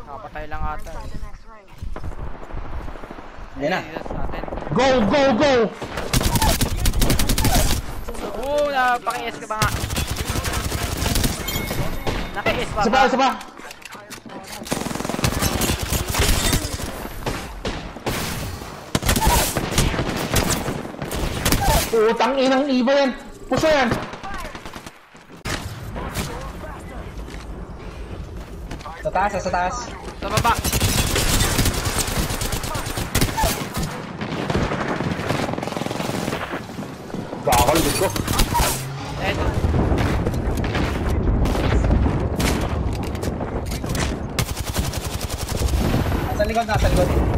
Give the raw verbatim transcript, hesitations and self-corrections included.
Nakapatay lang ata. Ayun na. Go, go, go! Oo, napaki-S ka ba nga? Naki-S pa ba? Isa pa, isa pa! Utang inang iba yan! Puso yan! Sa taas, sa taas. Sa baba. Bakal, Diyos ko! Eto. Sa likod na, sa likod.